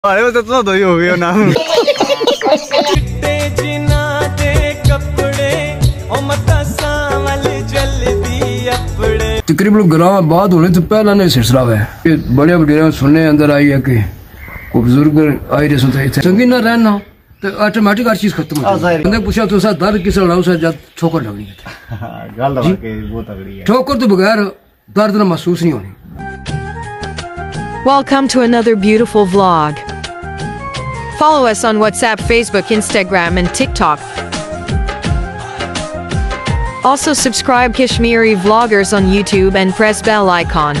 अरे वो तो दो ही हो गए ना। तकरीबन ग्राम बाद होने तो पहला ने सिलसिला है बड़े बड़े सुनने अंदर आई है कि कोई बुजुर्ग आई रहे सुनते संगी ना रहना तो ऑटोमेटिक हर चीज खत्म हो जाती है। बंदे पूछा तो सा दर्द किस लड़ाऊ से जब ठोकर लगनी है गल वाकई बहुत तगड़ी है। ठोकर तो बगैर दर्द ना महसूस नहीं होनी। Welcome to another beautiful vlog. Follow us on WhatsApp, Facebook, Instagram and TikTok. Also subscribe Kashmiri Vloggers on YouTube and press bell icon.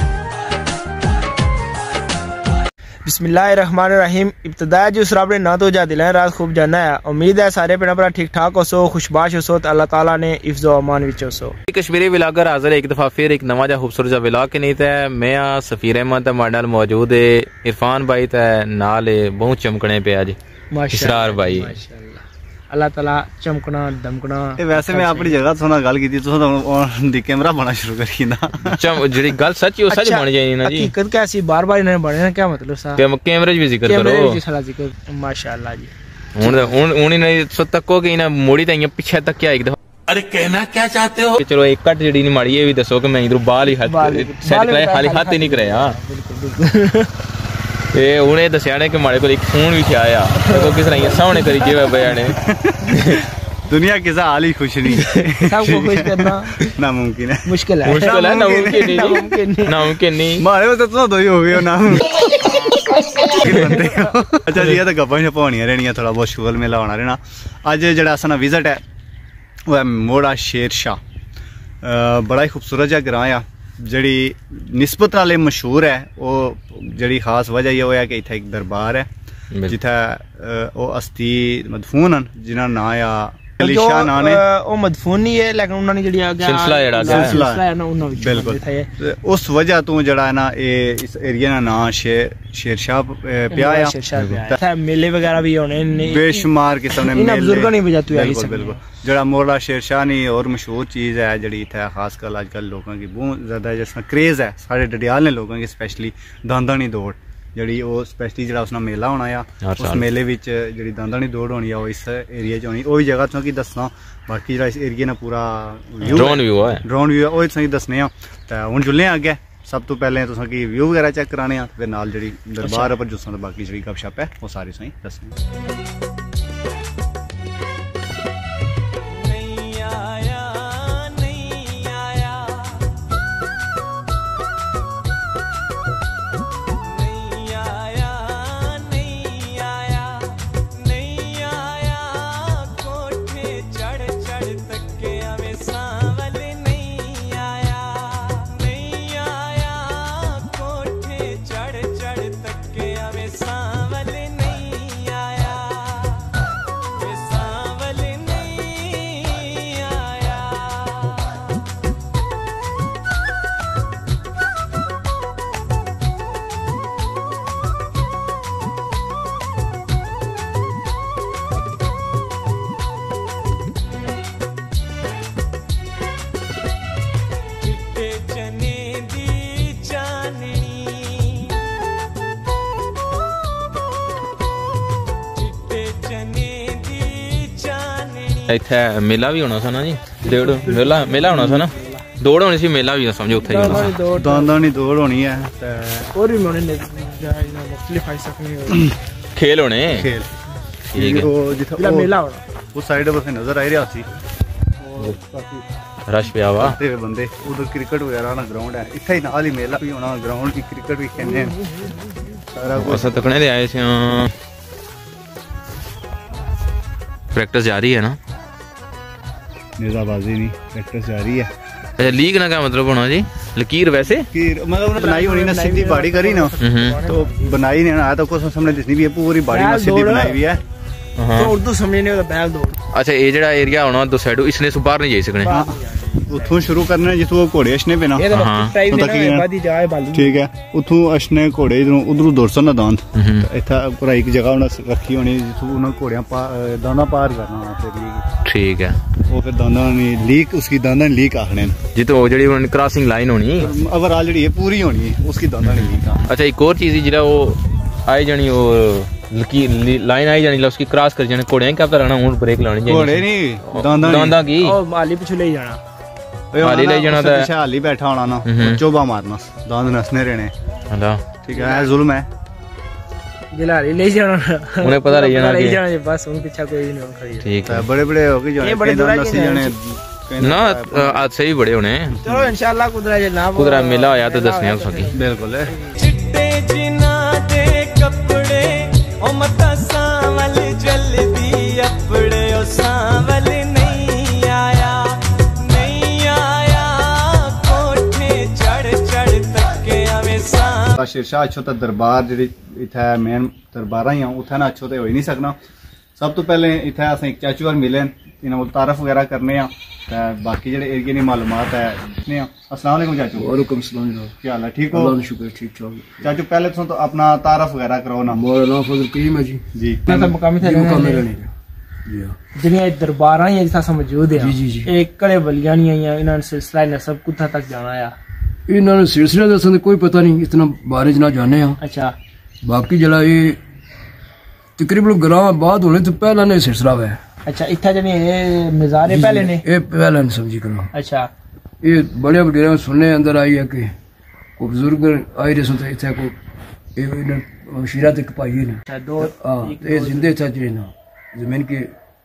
बिस्मिल्लाहिर्रहमानिर्रहीम। इब्तिदा जो सराबरे ना तो जा दिल रात खूब जाना है। उम्मीद है सारे पिंड भरा ठीक ठाक हो सो खुशबाश हो सो तो अल्लाह ताला ने इफ्ज़ व अमान विच हो सो। कश्मीरी व्लॉगर हाजिर एक दफा फिर एक नवा जा खूबसूरत व्लॉग के नहीं था। मैं सफीर अहमद मॉडल मौजूद है, इरफान भाई था नाल बहुत चमकने पे आज इसरार भाई अल्लाह ताला चमकना दमकना। वैसे मैं अपनी जगह सोना गल की दी कैमरा बना शुरू करी ना जी गल सच सच बन जाए ना जी। हकीकत कैसी बार बार इन्होंने बने ना क्या मतलब सा कैमरे भी जिक्र करो जिक्र माशाल्लाह जी। हुन इन्हें सो तको कि इन्हें मोड़ी तो पीछे तक क्या एक दफा अरे कहना क्या चाहते हो। चलो एक कट जड़ी नहीं माड़ी ये भी दसो कि मैं इधर बाल ही सेट कराया खाली हाथ ही नहीं कराया। ते उन्हें दसिया ने कि माड़े को एक फोन भी आया तो किस तरह सामने करी जे भैया ने दुनिया के साथ हाल ही खुश नहीं सबको खुश करना नामुमकिन है मुश्किल है नामुमकिन नहीं मारे तो दो ही हो गए ना। अच्छा जी ये तो गप्पां शप्पां होनियां रहनियां थोड़ा बहुत शुगल मेला होना रहना। अज जेह्ड़ा असां विजिट है वो है मोड़ा शेर शाह। बड़ा ही खूबसूरत जहा ग्रां आ जड़ी निस्बत नाल मशहूर है। वो जड़ी खास वजह यह है कि इत्थे एक दरबार है जिथे वो अस्ती मदफून हैं जिन्हों ना आ शाह नाम है वो मदफून नहीं है लेकिन उन्होंने जड़ी सिलसिला है ना उन्होंने बिल्कुल उस वजह तो जड़ा है ना ये इस एरिया का नाम शेर शाह पिया है। मेले वगैरह भी होने बेशुमार किस्म ने मेले बुजुर्गों ने बजाते हुए बिल्कुल बिल्कुल जड़ा मोड़ा शेर शाह नहीं और मशहूर चीज़ है जड़ी इत्थे खासकर अजकल लोगों की बहुत ज़्यादा जिसका क्रेज़ है साढ़े डडियाल ने लोगों की स्पेशली दांदानी दौड़ जड़ी वो स्पेशली जड़ा उसना मेला होना आ उस मेले विच जड़ी दांदानी दौड़ होनी वो इस एरिया च होनी। वही जगह तुसें दसना बाकी जड़ा इस एरिया ने पूरा ड्रोन व्यू है वो तुसें दसने ते हुण जुल्ले अग्गे सब तो पहले तुसें की व्यू वगैरह चेक कराने फिर नाल जड़ी दरबार पर जुस्सां ते बाकी जड़ी गपशप है वो सारी तुसें दसने। इत्थे मेला भी होना सा ना जी मेला होना सा ना दौड़ होनी सी मेला भी समझो उत्थे ही होना दांदानी दौड़ होनी है और भी होने मुख्तलिफ खेल होने खेल ठीक है वो जिथे मेला होना उस साइड पर नजर आ रहा सी रश पे आवा बंदे उधर क्रिकेट वगैरह ना ग्राउंड है इत्थे ही नाल ही मेला भी होना ग्राउंड की क्रिकेट भी खेलने सारा कुछ तकने दे आए थे प्रैक्टिस जारी है ना निजाबाजी नहीं प्रैक्टिस जारी है। अच्छा लीग ना क्या मतलब होना जी लकीर वैसे मतलब उन्होंने बनाई होनी ना सीधी बाड़ी करी ना तो बनाई नहीं आया तो कुछ सामने दिसनी भी है पूरी बाड़ी में सीधी बनाई हुई है तो उर्दू समझने होता बैल दौड़। अच्छा ये जड़ा एरिया होना दो साइड इसने सु बाहर नहीं जाई सकने उथों शुरू करना जिथों वो घोड़े अशने पे ना ठीक है उथों अशने घोड़े इधरों उधरों दौड़ ना दांद इत्थे पूरा एक जगह उन्हें रखी होनी जिथों उन्हें घोड़ियां दांदा पार करना फिर ठीक है वो फिर दांदा लीक उसकी दांदा लीक आखने जितो जड़ी उन्होंने क्रॉसिंग लाइन होनी ओवरऑल जड़ी पूरी होनी उसकी दांदा लीक। अच्छा एक और चीज जरा वो आई जानी वो लाइन आई जानी उसकी क्रॉस कर जाने घोड़े क्या करना हूं ब्रेक लानी चाहिए घोड़े नहीं दांदा की ओ माली पिछले ले जाना हाली ले जाना था पीछे हाली बैठा होना ना चोबा मारना दांद नसने रहने हां ठीक है जुल्म है जिलारी ले जाना उन्हें पता रही जाना ले जाना बस उन पीछे कोई नहीं खड़ी ठीक है बड़े बड़े हो गए जो बड़े नसी जाने ना आज से ही बड़े होने चलो इंशाल्लाह कुदरा जे ना कुदरा मेला होया तो दसने सकी बिल्कुल चिट्टे जिना दे कपड़े ओ मता सावल जल्दी अपड़े ओ सावल नहीं आया कोठे चढ़ चढ़ तक आवे सा शेरशाह अच्छो तो दरबार जी इतना मेन दरबार ही उतना ना अच्छो तो हो ही नहीं सकना। सब तो पहले इतना अस एक चाचू और मिले इन्होंने तारफ वगैरह करने बाकी जेडे एरिया की मालूमात है। अस्सलाम वालेकुम चाचू। वालेकुम सलाम। क्या हाल है ठीक हो? अल्लाह शुक्र ठीक ठाक। चाचू पहले तो अपना तारफ वगैरह कराओ ना। मेरा नाम फजल करीम है जी। जी मुकामी थे जिन्हें दरबार ही जिस मौजूद है जी जी एक कड़े वलियां नहीं आई इन्होंने सिलसिला नसब कुत्था तक जाना है इन्होंने सिलसिला दसन कोई पता नहीं इतना बारे ना जाने हैं। अच्छा बाकी जरा ये तकरीबन ग्राम बाद होने तो पहला ने सिलसिला है। अच्छा इतना जने नजारे पहले ने ये पहला ने समझी करो। अच्छा ये बड़े बड़े सुनने अंदर आई है कि कोई बुजुर्ग आई रहे तो इतना को शीरा तक पाई ने दो ये जिंदे था जी ना जमीन के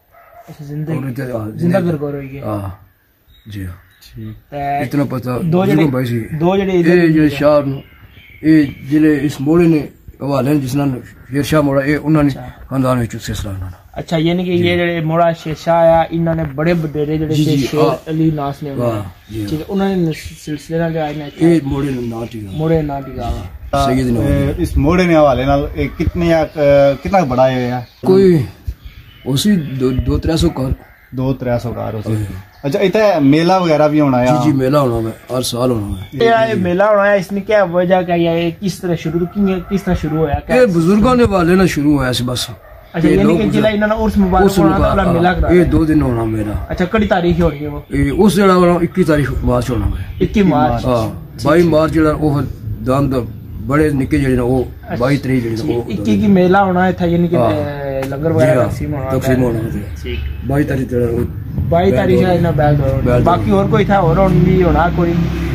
जिंदा घर को रही है जी इतना पता दो जड़े ये शाह ये जिले इस मोड़े ने हवाले जिसना शेरशाह मोड़ा ये उन्होंने खानदान में सिलसिला उन्होंने। अच्छा यानी कि ये जड़े मोड़ा शेरशाह आया इन्होंने बड़े बडेरे जड़े शेर अली नास ने ठीक है उन्होंने सिलसिले ना आए ना ये मोड़े ना टिका सैयद ने इस मोड़े ने हवाले नाल कितना बड़ा है कोई उसी 200-300 कार 200-300 कार उसी। अच्छा इतना मेला वगैरह भी होना है? जी मेला होना है हर साल होना है। ये मेला होना है इसमें क्या वजह क्या है किस तरह शुरू किस तरह शुरू होया क्या? ये बुजुर्गों ने वाले ना शुरू हुआ ऐसे बस। अच्छा यानी कि जिला इन्होंने उर्स मुबारक वाला मेला करा ये 2 दिन होना मेरा। अच्छा कड़ी तारीख हो रही है वो? ये उस जगह वाला 21 तारीख मार्च होना है। 21 मार्च हां 22 मार्च जड़ा वो दान बड़े निके जड़े वो 22 तारीख जड़ी वो 21 की मेला होना था यानी कि लंगर वगैरह तकसीम होना ठीक 22 तारीख जड़ा 22 तारीख है ना बैग बाकी और कोई था और भी होना कोई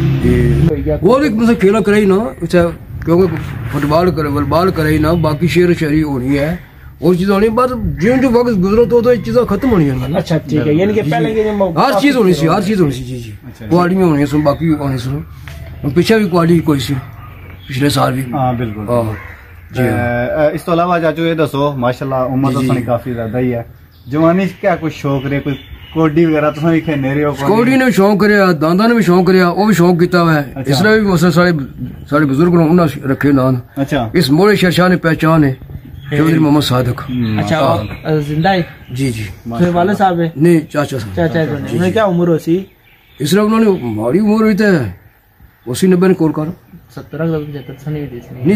वो एक मतलब खेला करे ना क्योंकि फुटबॉल करे ना बाकी शेर शहरी होनी है और चीज होनी बस जो वक्त गुजरो तो चीजें खत्म होनी है। अच्छा ठीक है यानी कि पहले के हर चीज होनी सी जी जी क्वालिटी में होनी सुन बाकी होनी सुन पीछे भी क्वालिटी कोई सी पिछले साल भी। हाँ बिल्कुल जी। इस तो अलावा चाचू ये दसो माशाल्लाह उम्र तो सुनी काफी ज्यादा ही है जवानी क्या कुछ शौक रहे कोई कोडी वगैरह तो नहीं खेलने रहे हो? कोडी ने शौक करया दादा ने भी शौक करया वो भी शौक किया हुआ है इसलिए भी सारे बुजुर्ग ने उन्होंने रखे नाम। अच्छा इस मोड़े शेरशाह ने पहचान है चौधरी मोहम्मद सादिक। अच्छा जिंदा है? जी जी वाले साहब है नहीं चाचा उन्हें क्या उम्र होती? इसलिए उन्होंने हमारी उम्र हुई है उसी 90 ने कोल कर 70 नहीं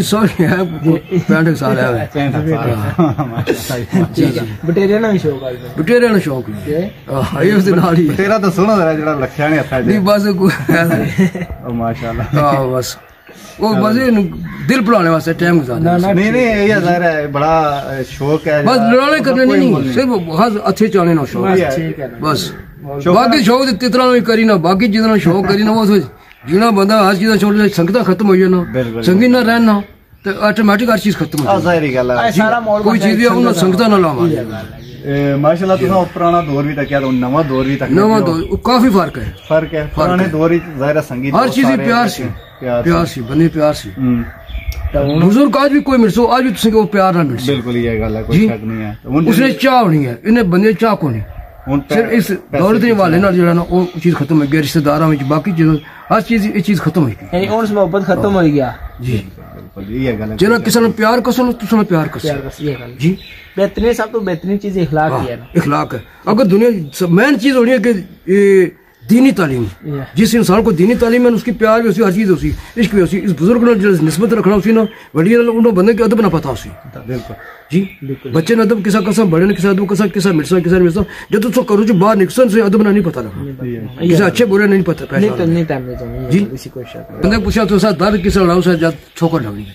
65 साल है। बटेरिया ना शौक बटेरिया ना शौक बटेरा तो सुनो जरा जरा लखिया ने हथा नहीं बस माशाल्लाह हां बस वो बस दिल भुलाने वास्ते टाइम गुजारना नहीं ये ज़ाहिर है बड़ा शौक है बस लड़ाने करने नहीं सिर्फ बहुत अच्छे चाहने ना शौक बस बाकी शौक जितना नहीं करी ना बाकी जितना शौक करी ना वो जिना बंदा हर चीज छोड़ संगता खत्म हो जाना संगी ना रहना तो ऑटोमेटिक हर चीज खत्म हो जाए कोई चीज भी उन्हें संगता ना लावा। माशाल्लाह तुम पुराना दौर भी तक तो नवा दौर भी तक नवा दौर काफी फर्क है पुराने दौर ही ज़ाहिर संगीत हर चीज प्यार सी बने प्यार सी बुजुर्ग आज भी कोई मिलसो आज भी तुझे वो प्यार ना मिल बिल्कुल ये गल है कोई शक नहीं है उसने चाह होनी है इन्हें बंदे चाह को नहीं सिर्फ इस दौलत वाले ना जो ना वो चीज खत्म हो गई रिश्तेदारों में बाकी चीज हर चीज ये चीज खत्म हो गई यानी उनसे मोहब्बत खत्म हो गया जी जना किसी ने प्यार कसो तुझे प्यार कसो जी बेहतरीन सब तो बेहतरीन चीज इखलाक ही है। इखलाक है अगर दुनिया मेन चीज होनी है कि ये दीनी तालीम, जिस इंसान को दीनी तालीम है उसकी प्यार भी उसी, हर चीज़ उसी, इश्क भी उसी, इस बुजुर्ग ने जो निस्बत रखना उसी ना, वली उन्होंने बंदे के अदब ना पता उसी। बिल्कुल जी बच्चे ने अदब किसा कसम, बड़े ने किसा अदब कसा, किसा मिर्सा किसा मिर्सा, जब तो करो जो बाहर निकसन से अदब ना नहीं पता लगा, किसी अच्छे बुरे नहीं पता पहचान। जी बंदे पूछा तो साथ दर्द किसा लड़ाओ से जब ठोकर लगनी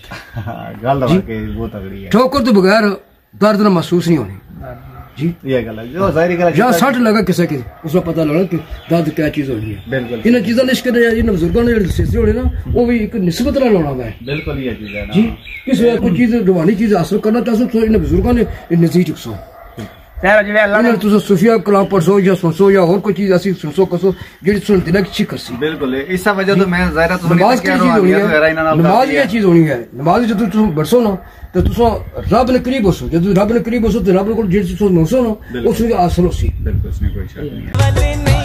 है, ठोकर तो बगैर दर्द ना महसूस नहीं होनी। जी ये गलत जो जाहिर गलत जहाँ सट लगा किसी की उसको पता लगा कि दर्द क्या चीज हो रही है। बिल्कुल इन चीजों ने इन बुजुर्गों ने सिलसिले होने ना वो भी एक निस्बत ना लाना है। बिल्कुल ये चीज है ना जी किस कोई चीज रूहानी चीज हासिल करना चाहते तो इन बुजुर्गों ने नजदीक चुकसो तुम सूफिया कलाम पढ़सो या सुनसो या और कोई चीज ऐसी सुनसो कसो जी सुन दिल की करसी। बिल्कुल इस वजह तो मैं ज़ाहिर तो नमाज की चीज होनी है, नमाज ये चीज होनी है। नमाज जो तुम बरसो ना तो तुम रब ने करीब होसो, जब रब ने करीब होसो तो रब को जी तुम नसो ना उसको हासिल होसी। बिल्कुल इसमें कोई शक नहीं है।